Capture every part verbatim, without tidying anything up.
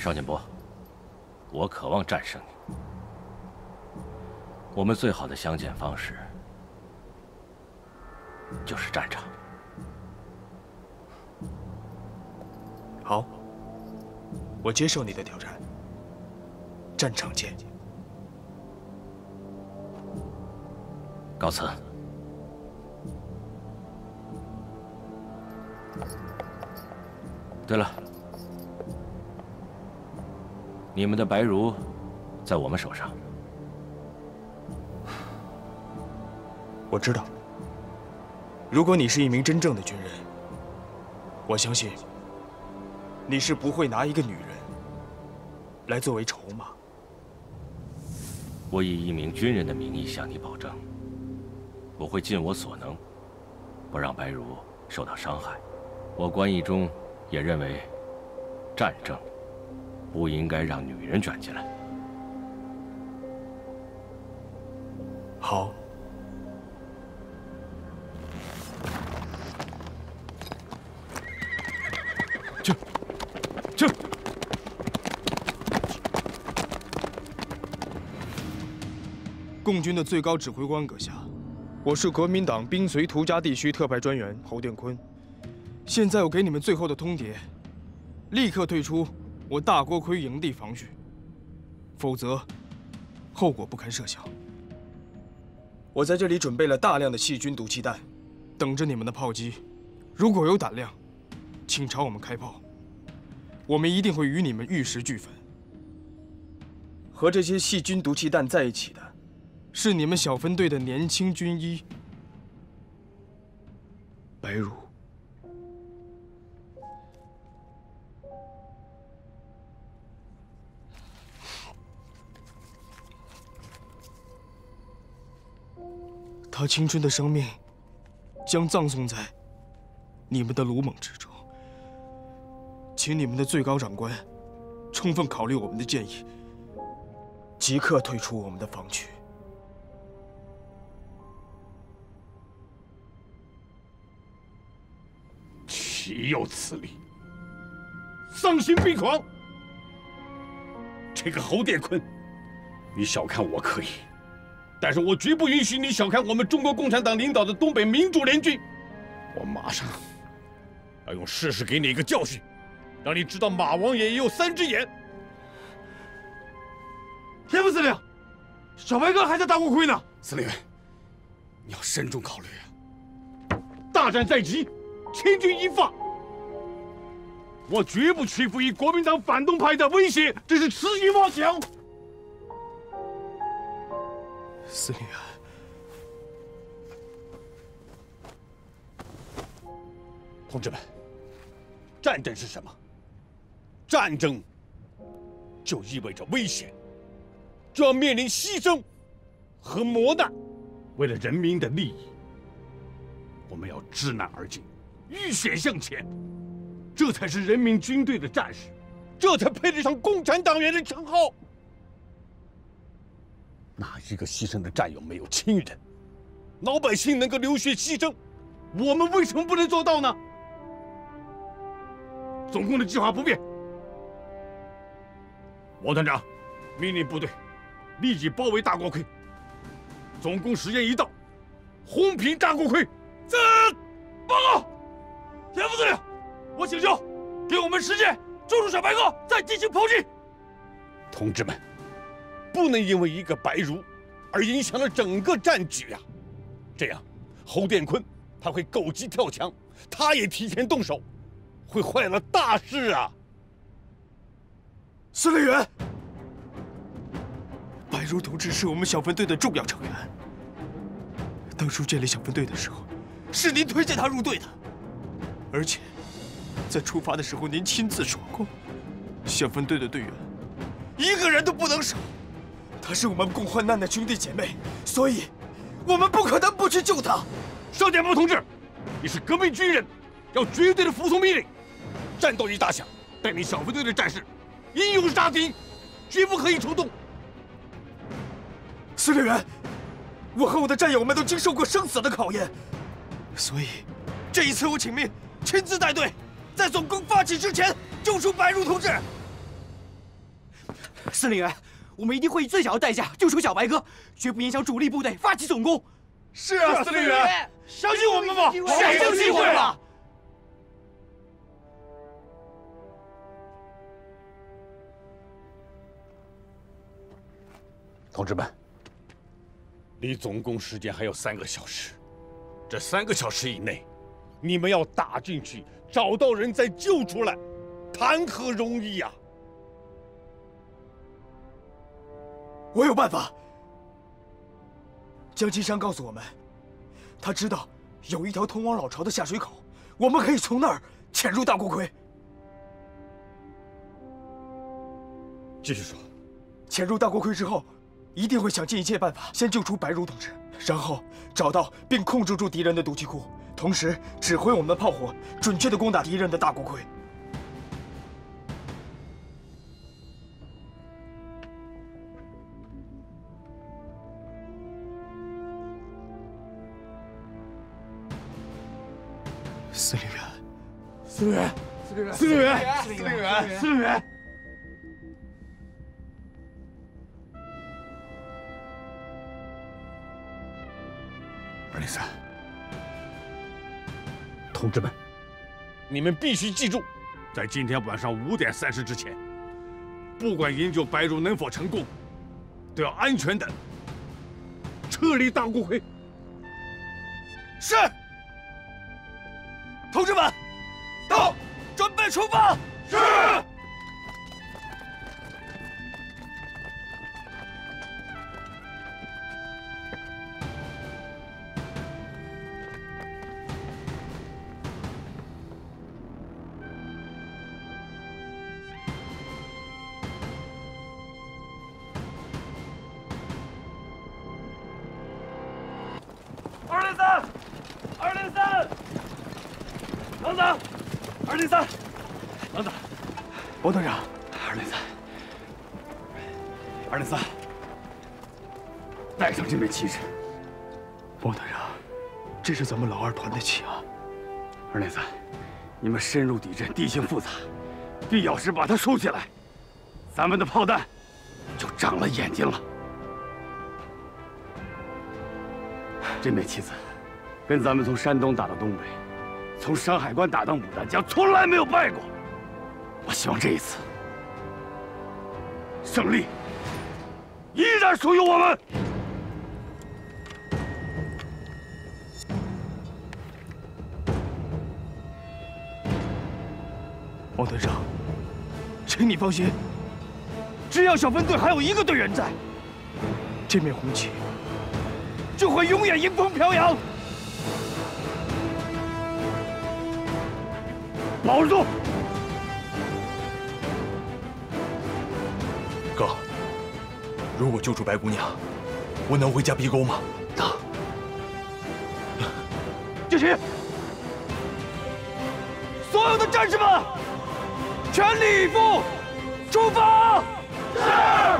邵建波，我渴望战胜你。我们最好的相见方式就是战场。 好，我接受你的挑战。战场见。 告辞。对了，你们的白茹在我们手上。 我知道，如果你是一名真正的军人，我相信你是不会拿一个女人来作为筹码。 我以一名军人的名义向你保证，我会尽我所能，不让白茹受到伤害。我关义中也认为，战争不应该让女人卷进来。 好。 去，去。 共军的最高指挥官阁下，我是国民党兵绥图家地区特派专员侯殿坤。现在我给你们最后的通牒，立刻退出我大锅盔营地防御，否则后果不堪设想。我在这里准备了大量的细菌毒气弹，等着你们的炮击。如果有胆量，请朝我们开炮，我们一定会与你们玉石俱焚。和这些细菌毒气弹在一起的，是你们小分队的年轻军医白茹。她青春的生命将葬送在你们的鲁莽之中。请你们的最高长官充分考虑我们的建议，即刻退出我们的防区。 岂有此理！丧心病狂！这个侯殿坤，你小看我可以，但是我绝不允许你小看我们中国共产党领导的东北民主联军。我马上要用事实给你一个教训，让你知道马王爷也有三只眼。 田副司令，小白哥还在大锅盔呢。 司令员，你要慎重考虑啊！大战在即，千钧一发。我绝不屈服于国民党反动派的威胁，这是痴心妄想。 司令员， 同志们，战争是什么？战争就意味着危险，就要面临牺牲和磨难。为了人民的利益，我们要知难而进，浴血向前。这才是人民军队的战士，这才配得上共产党员的称号。哪一个牺牲的战友没有亲人？老百姓能够流血牺牲，我们为什么不能做到呢？总共的计划不变。王团长，命令部队立即包围大锅盔。总攻时间一到，轰平大锅盔。 这报告，田副司令。我请求给我们时间捉住小白鸽，再进行炮击。 同志们，不能因为一个白茹而影响了整个战局啊！这样，侯殿坤他会狗急跳墙，他也提前动手，会坏了大事啊！ 司令员，白茹同志是我们小分队的重要成员。当初建立小分队的时候，是您推荐他入队的，而且。在出发的时候，您亲自说过，小分队的队员一个人都不能少。她是我们共患难的兄弟姐妹，所以我们不可能不去救她。 邵建波同志，你是革命军人，要绝对的服从命令。战斗一打响，带领小分队的战士英勇杀敌，绝不可以冲动。 司令员，我和我的战友们都经受过生死的考验，所以这一次我请命亲自带队。在总攻发起之前，救出白茹同志。 司令员，我们一定会以最小的代价救出小白鸽，绝不影响主力部队发起总攻。 是啊，司令员，相信我们吧， 谁有机会了？ 同志们，离总攻时间还有三个小时，这三个小时以内，你们要打进去，找到人再救出来，谈何容易呀！ 我有办法。江金山告诉我们，他知道有一条通往老巢的下水口，我们可以从那儿潜入大锅盔。 继续说。 潜入大锅盔之后。 一定会想尽一切办法，先救出白茹同志，然后找到并控制住敌人的毒气库，同时指挥我们的炮火准确地攻打敌人的大锅盔。司令员， 司令员，司令员，司令员，司令员，司令员。 二零三，同志们，你们必须记住，在今天晚上五点三十之前，不管营救白茹能否成功，都要安全的撤离大锅盔。 是，同志们，到，准备出发。 是。 二零三，二零三，等等，二零三，等等， 王团长， 二零三，二零三，带上这枚旗帜。 王团长，这是咱们老二团的旗啊。 二零三，你们深入敌阵，地形复杂，必要时把它收起来，咱们的炮弹就长了眼睛了。 这枚旗子，跟咱们从山东打到东北，从山海关打到牡丹江，从来没有败过。我希望这一次，胜利依然属于我们。 王团长，请你放心，只要小分队还有一个队员在，这面红旗 就会永远迎风飘扬。 保住！ 哥，如果救出白姑娘，我能回家逼沟吗？ 能。 继续！ 所有的战士们，全力以赴，出发！是。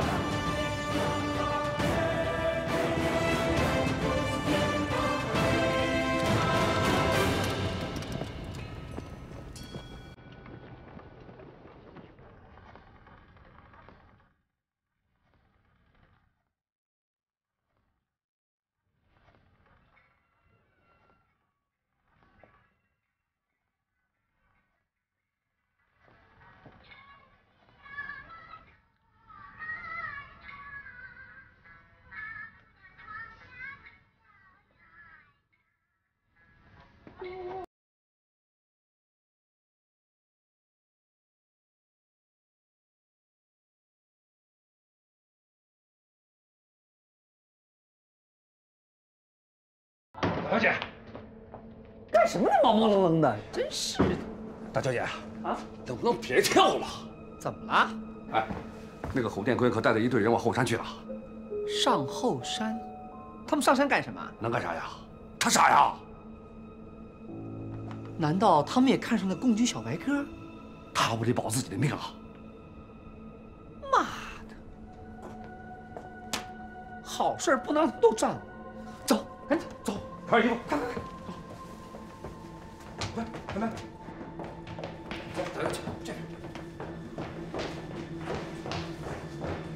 大小姐，干什么呢？毛毛愣愣的，真是的。 大小姐啊， 能不能别跳了？ 怎么了？ 哎，那个侯殿坤可带着一队人往后山去了。 上后山，他们上山干什么？ 能干啥呀？他傻呀？ 难道他们也看上了共军小白鸽？ 他不得保自己的命啊！ 妈的，好事不能让他们都占了。走，赶紧走。 穿上衣服，快快快，走！来，来来，走，大家去这边。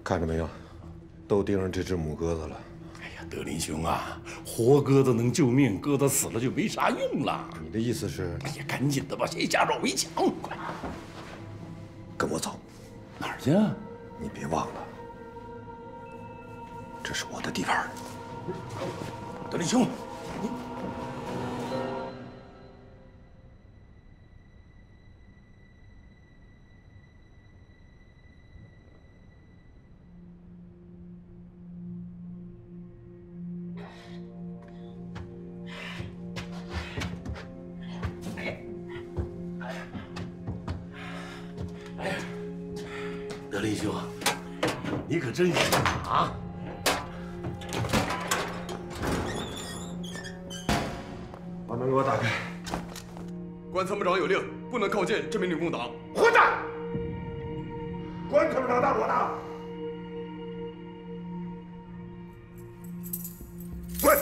看着没有，都盯上这只母鸽子了。 哎呀，德林兄啊，活鸽子能救命，鸽子死了就没啥用了。 你的意思是？ 哎呀，赶紧的吧，先下手为强，快！ 跟我走。 哪儿去啊？ 你别忘了，这是我的地盘。 德林兄，你。 德林兄，你可真行啊！ 把门给我打开。 关参谋长有令，不能靠近这名女共党。 混蛋！关参谋长大我的。滚！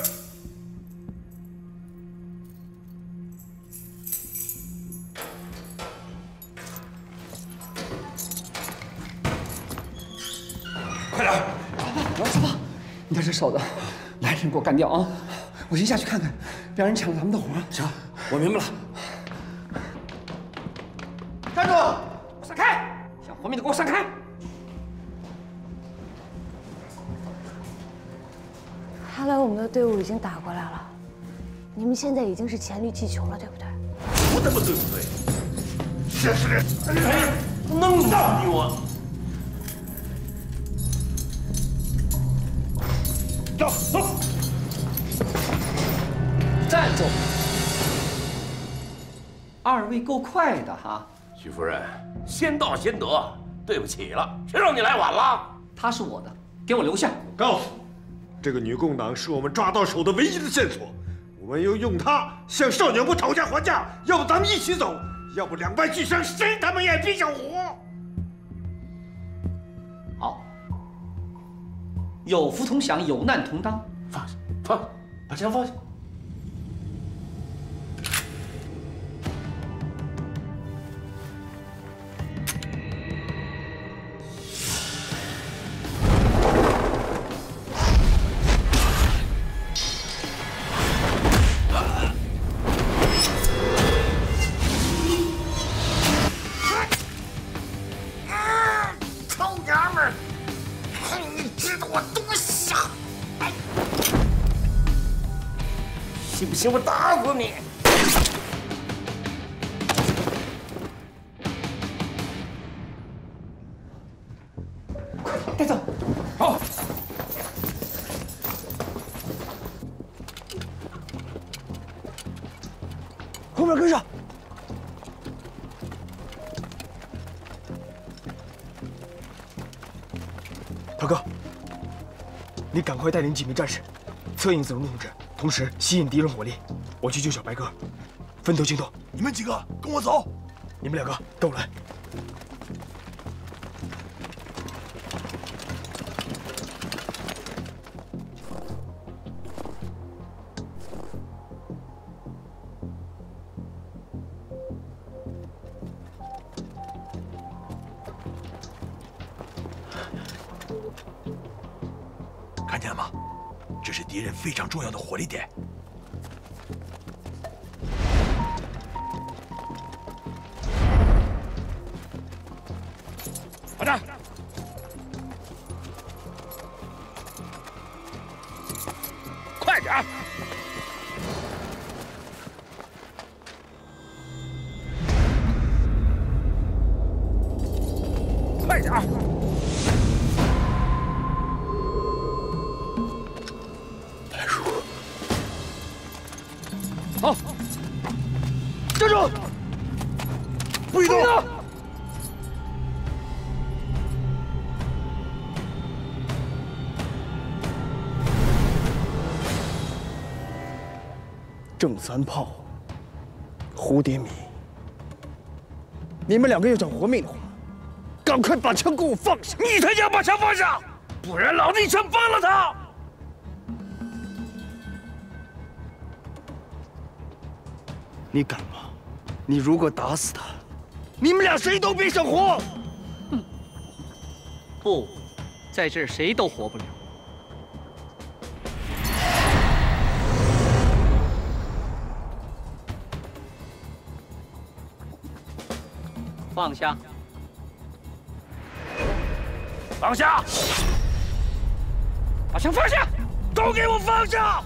快点！ 老师傅，你在这守着，来人给我干掉啊！我先下去看看，别让人抢了咱们的活。 行，我明白了。 站住！闪开！想活命的给我闪开！ 看来我们的队伍已经打过来了，你们现在已经是黔驴技穷了，对不对？ 不他妈对不对？这是哎，弄死你我！ 走走， 站住！二位够快的哈。 徐夫人，先到先得，对不起了，谁让你来晚了？ 他是我的，给我留下。 告诉你，这个女共党是我们抓到手的唯一的线索，我们要用她向少年部讨价还价，要不咱们一起走，要不两败俱伤，谁他妈也别想活。 好。 有福同享，有难同当。 放下，放下，把枪放下。 臭娘们儿！ 你知道我多傻？信不信我打死你？ 快带走！好。后面跟上。 涛哥，你赶快带领几名战士，策应子龙同志，同时吸引敌人火力。我去救小白鸽，分头行动。 你们几个跟我走， 你们两个跟我来。 看见了吗？这是敌人非常重要的火力点。 快点！快点！快点！ 好，站住！不许动！ 郑三炮、胡蝶米，你们两个要想活命的话，赶快把枪给我放下！ 你才想把枪放下，不然老子一枪崩了他！ 你敢吗？你如果打死他，你们俩谁都别想活！ 不， 在这儿谁都活不了。放下！ 放下！把枪放下！都给我放下！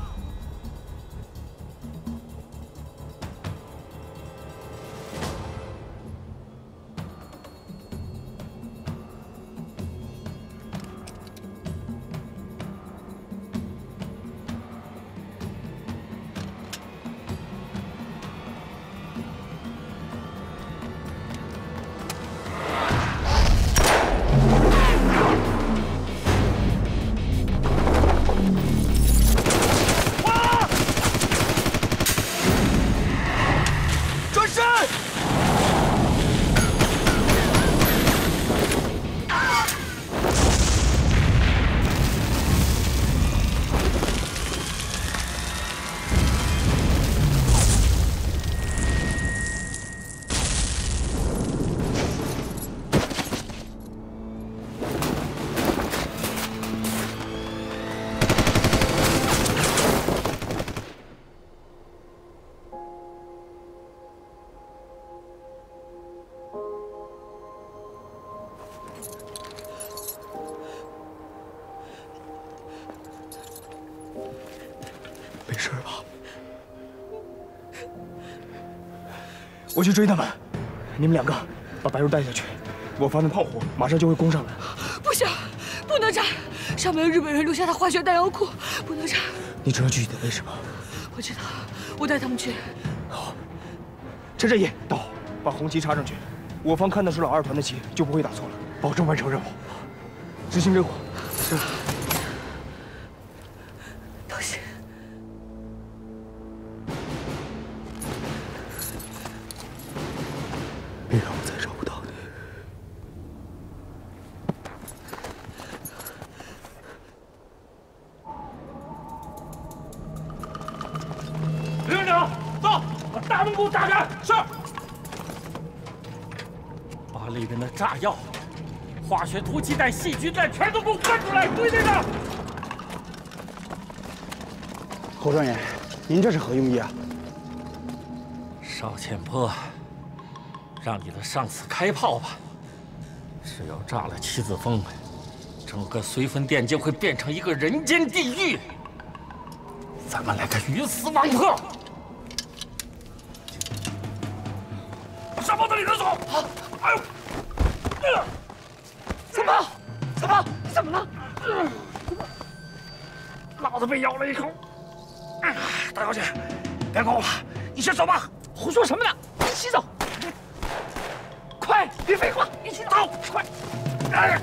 没事吧？我去追他们，你们两个把白茹带下去。我发的炮火马上就会攻上来。 不行，不能战！上面有日本人留下的化学弹药库，不能战。 你知道具体的为什么？ 我知道，我带他们去。 好，陈振义到，把红旗插上去。我方看的是老二团的旗，就不会打错了。保证完成任务。执行任务。是。 别让我再找不到你！ 刘营长，到，把大门给我打开！是。把里面的炸药、化学毒气弹、细菌弹全都给我翻出来，对对的。 侯专员，您这是何用意啊？ 邵浅坡。 让你的上司开炮吧！只要炸了七子峰，整个绥芬殿就会变成一个人间地狱。咱们来个鱼死网破！上炮子里头走！哎呦！呃、三炮，三炮，你怎么了？呃、老子被咬了一口。哎、大小姐，别管我了，你先走吧。胡说什么呢？一起走。 快，别废话，一起走！快！哎。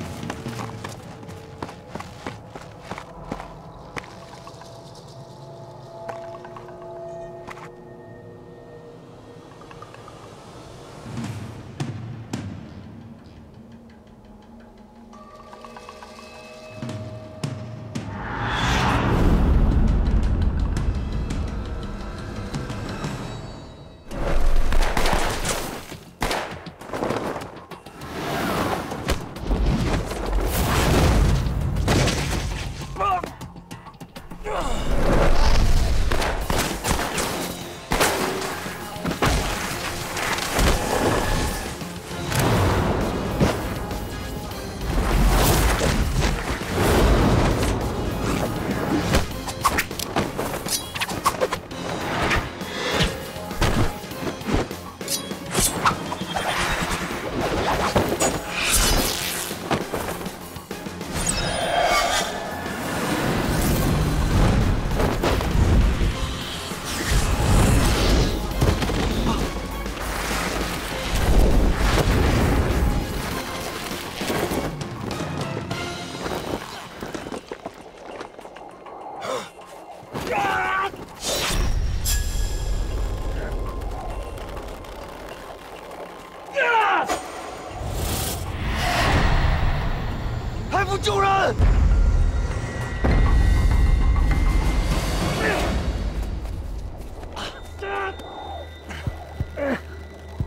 救人！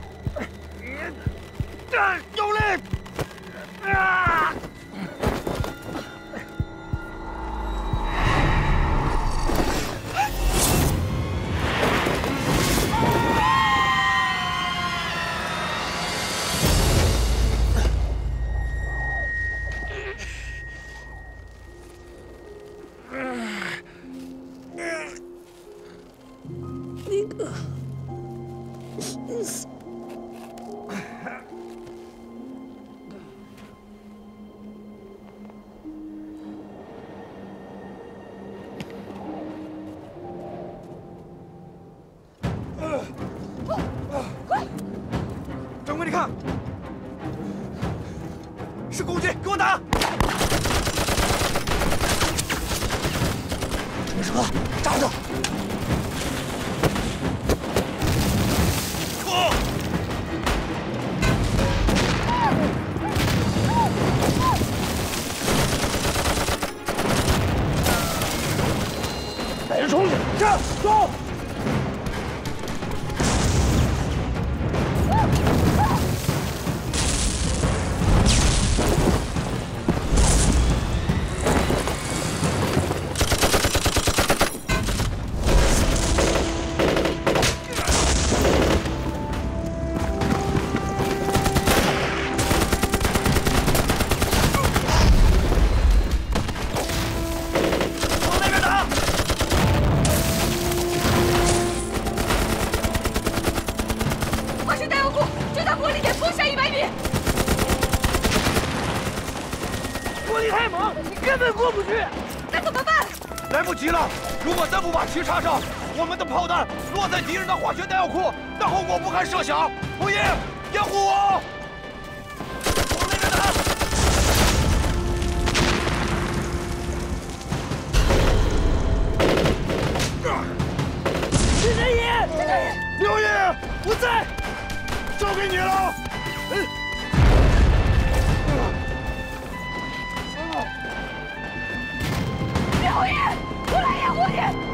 有力！啊！ 哥，扎住！ 撤！ 带着冲去，上走！ 如果再不把旗插上，我们的炮弹落在敌人的化学弹药库，那后果不堪设想。红衣，掩护我！往那边打！ 陈真义，陈真义， 刘毅，我在，交给你了。嗯。 刘毅，我来掩护你。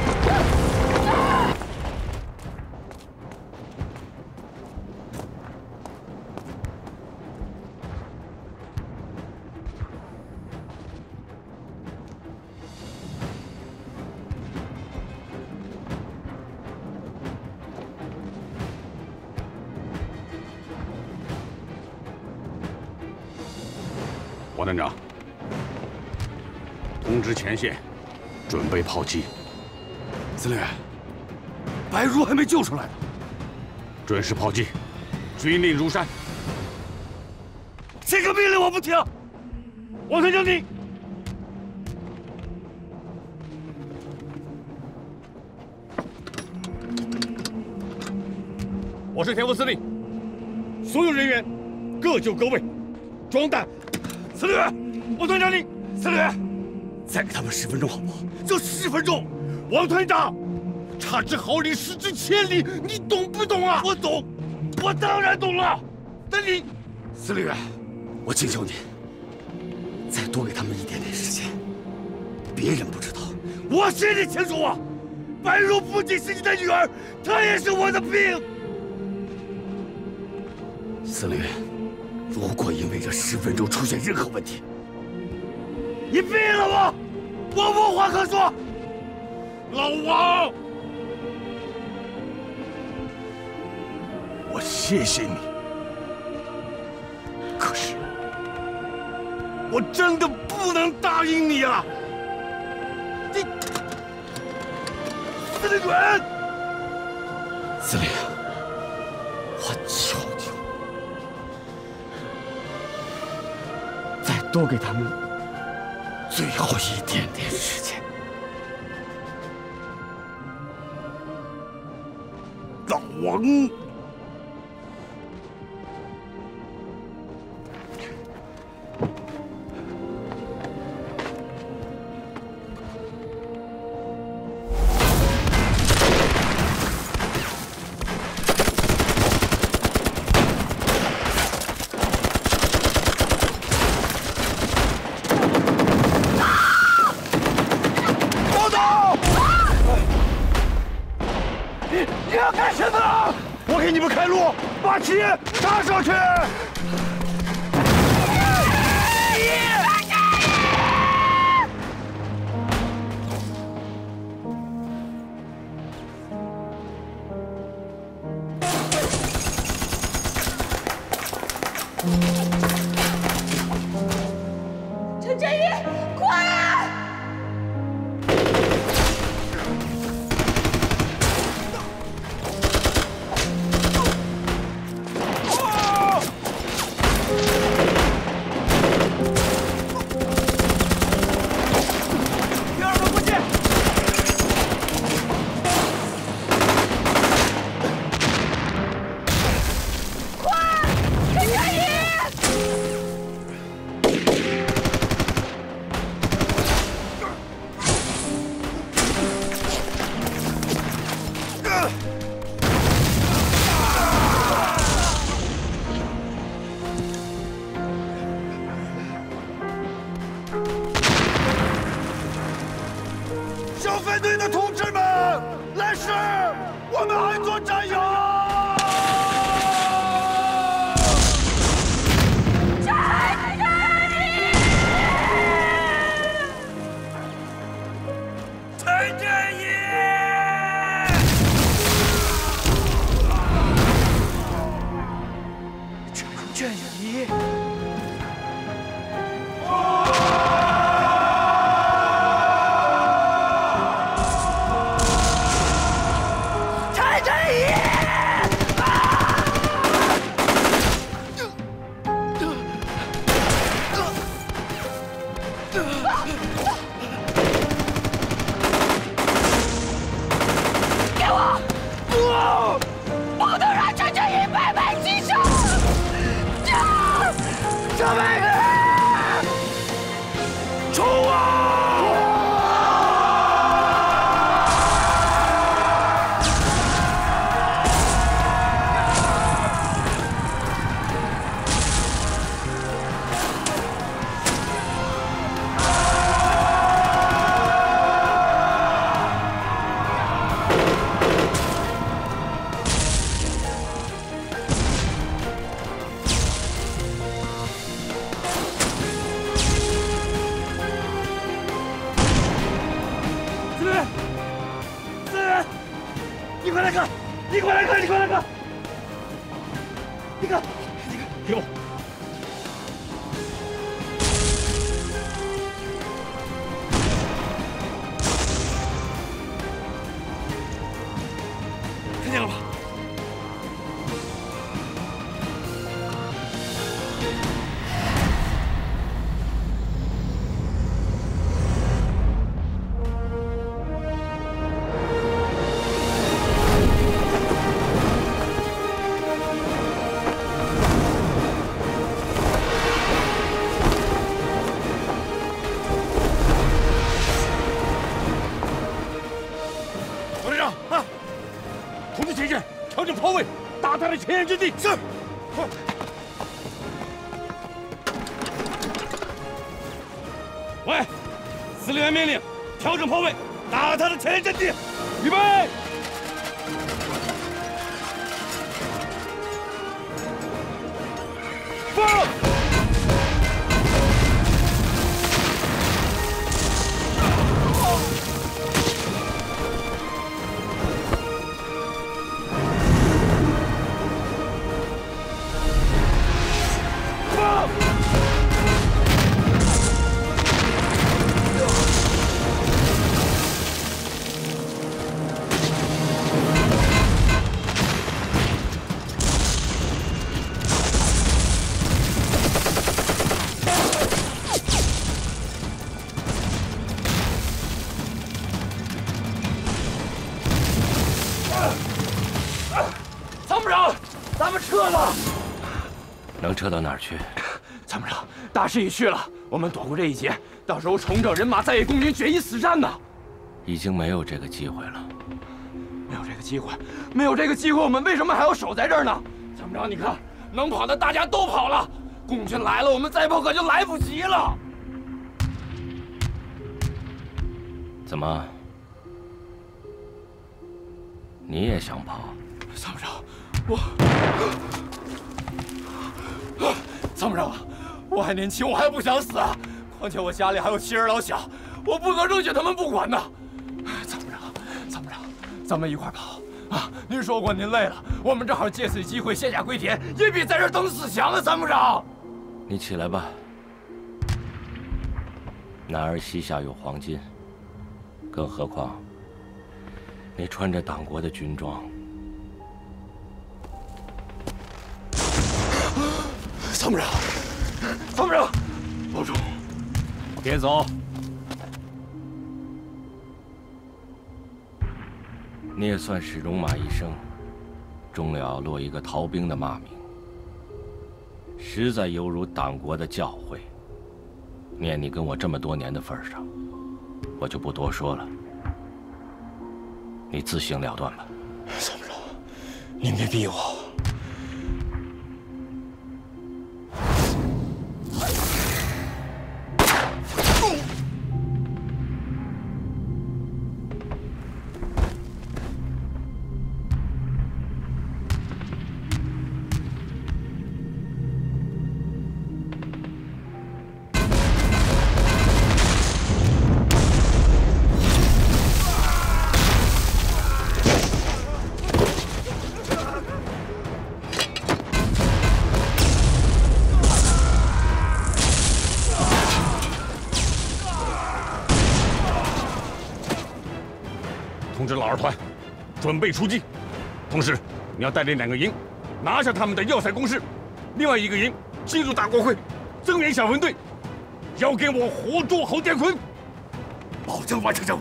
王团长。 通知前线，准备炮击。 司令员，白茹还没救出来呢。 准时炮击，军令如山。 这个命令我不听。王团长你， 我是田副司令，所有人员各就各位，装弹。 司令员，王团长你，司令员。 再给他们十分钟好不好？就十分钟，王团长，差之毫厘，失之千里，你懂不懂啊？我懂，我当然懂了。但你，司令员，我请求你，再多给他们一点点时间。别人不知道，我心里清楚啊。白茹不仅是你的女儿，她也是我的兵。司令员，如果因为这十分钟出现任何问题， 你毙了我！我无话可说。老王，我谢谢你，可是我真的不能答应你啊！你，司令员，司令，我求求，再多给他们 最后一点点时间，老王，你要干什么？我给你们开路，把旗插上去。 陈真义，快！ 司小分队的同志们，来世我们还做战友！陈振义，陈振义。 前沿阵地是。喂，司令员命令，调整炮位，打他的前沿阵地。预备。放。 能撤到哪儿去？ 参谋长，大势已去了，我们躲过这一劫，到时候重整人马，再与共军决一死战呢。 已经没有这个机会了。 没有这个机会，没有这个机会，我们为什么还要守在这儿呢？参谋长，你看，能跑的大家都跑了，共军来了，我们再跑可就来不及了。 怎么？你也想跑？ 参谋长，我。 参谋长，我还年轻，我还不想死，况且我家里还有妻儿老小，我不能扔下他们不管呐。参谋长，参谋长，咱们一块跑啊！您说过您累了，我们正好借此机会卸甲归田，也比在这等死强啊！参谋长， 你起来吧。男儿膝下有黄金，更何况你穿着党国的军装。 参谋长，参谋长，保重， 别走。你也算是戎马一生，终了要落一个逃兵的骂名，实在犹如党国的教诲。念你跟我这么多年的份上，我就不多说了，你自行了断吧。 参谋长，您别逼我。 通知老二团，准备出击。同时，你要带领两个营，拿下他们的要塞工事；另外一个营进入大国会，增援小分队，要给我活捉侯殿坤，保证完成任务。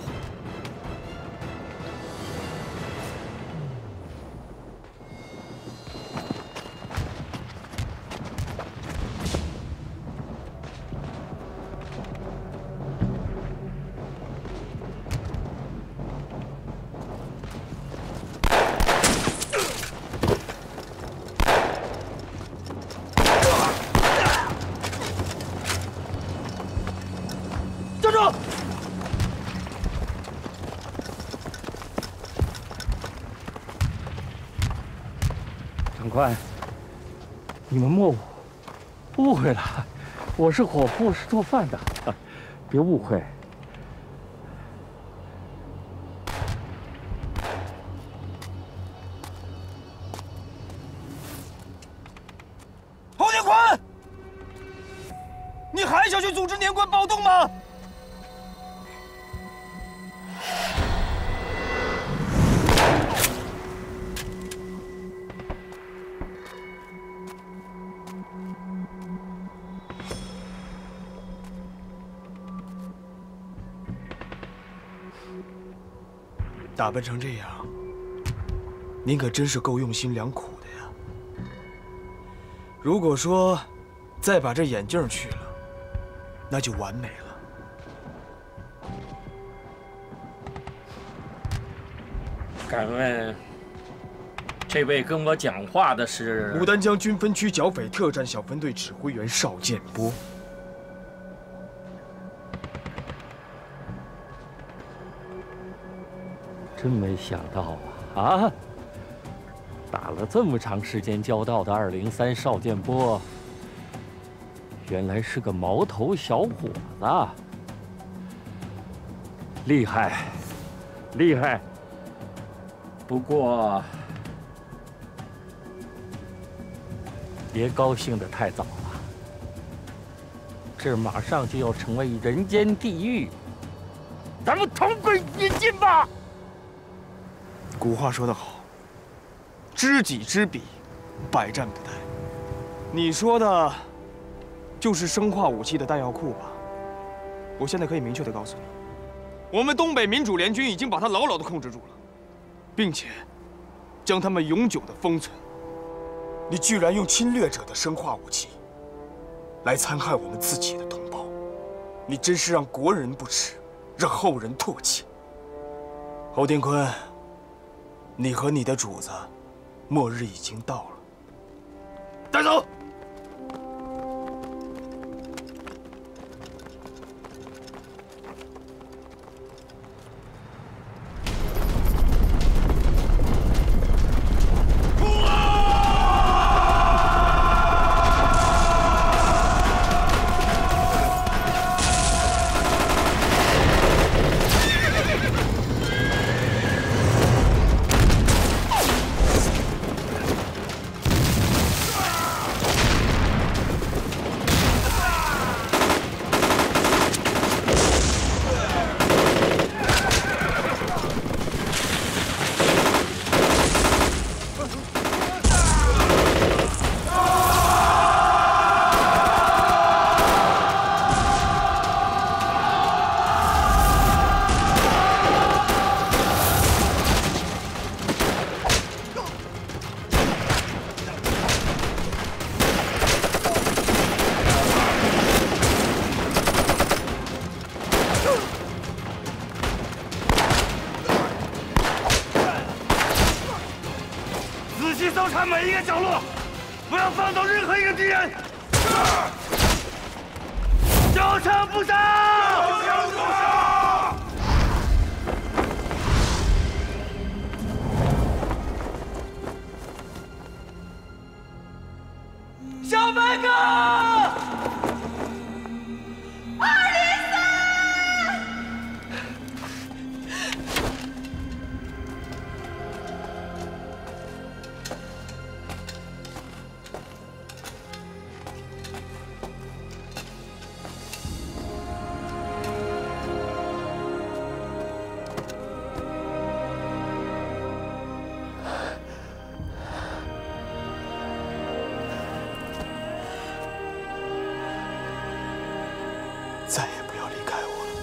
站住！ 长官，你们莫误误会了，我是伙夫，是做饭的，别误会。 侯殿坤，你还想去组织年关暴动吗？ 打扮成这样，您可真是够用心良苦的呀。如果说再把这眼镜去了，那就完美了。 敢问，这位跟我讲话的是牡丹江军分区剿匪特战小分队指挥员邵建波。 真没想到啊！啊，打了这么长时间交道的二零三邵建波，原来是个毛头小伙子，厉害，厉害。不过，别高兴得太早了，这马上就要成为人间地狱，咱们同归于尽吧！ 古话说得好，知己知彼，百战不殆。你说的，就是生化武器的弹药库吧？我现在可以明确的告诉你，我们东北民主联军已经把它牢牢的控制住了，并且将他们永久的封存。你居然用侵略者的生化武器来残害我们自己的同胞，你真是让国人不耻，让后人唾弃。侯殿坤。 你和你的主子，末日已经到了。带走。 搜查每一个角落，不要放走任何一个敌人。是。交枪不杀！交枪不杀！ 小白哥，二零三。 再也不要离开我了。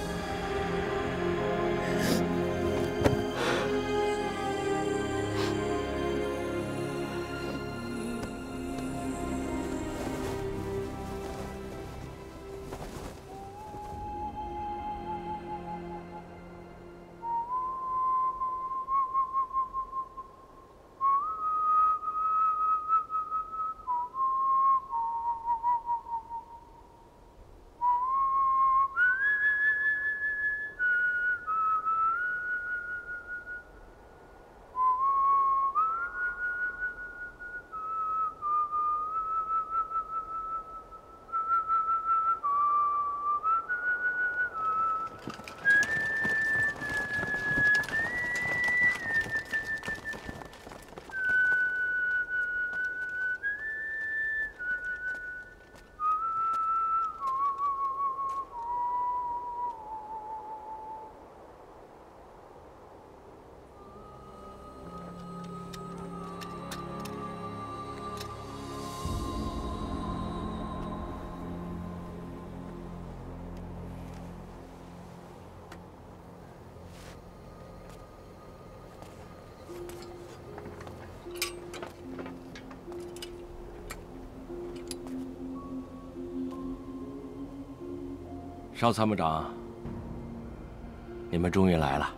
邵参谋长，你们终于来了。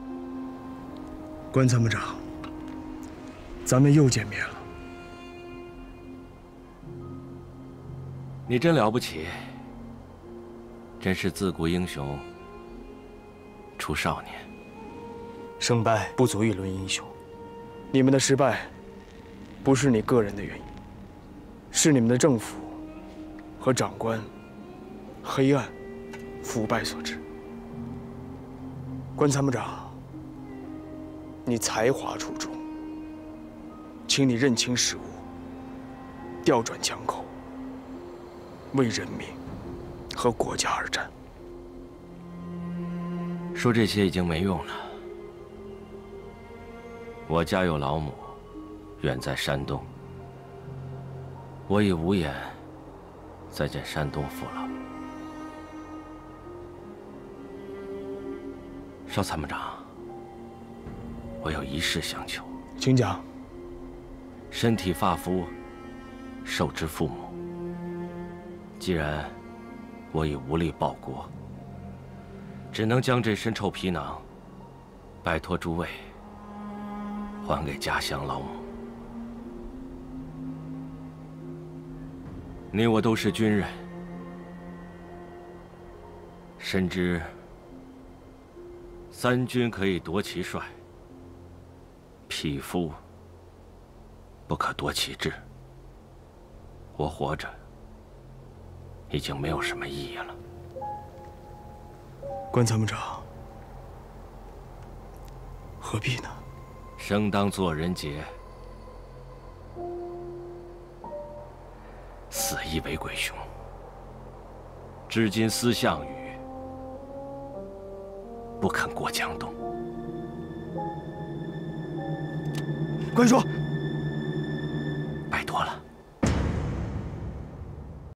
关参谋长，咱们又见面了。 你真了不起，真是自古英雄出少年。 胜败不足以论英雄，你们的失败不是你个人的原因，是你们的政府和长官黑暗腐败所致。关参谋长，你才华出众，请你认清事物，调转枪口，为人民和国家而战。 说这些已经没用了。我家有老母，远在山东，我已无颜再见山东父老。邵参谋长，我有一事相求， 请讲。 身体发肤，受之父母。既然我已无力报国，只能将这身臭皮囊拜托诸位还给家乡老母。你我都是军人，深知三军可以夺其帅，匹夫不可夺其志。我活着已经没有什么意义了。 关参谋长，何必呢？ 生当作人杰，死亦为鬼雄。至今思项羽，不肯过江东。 关说。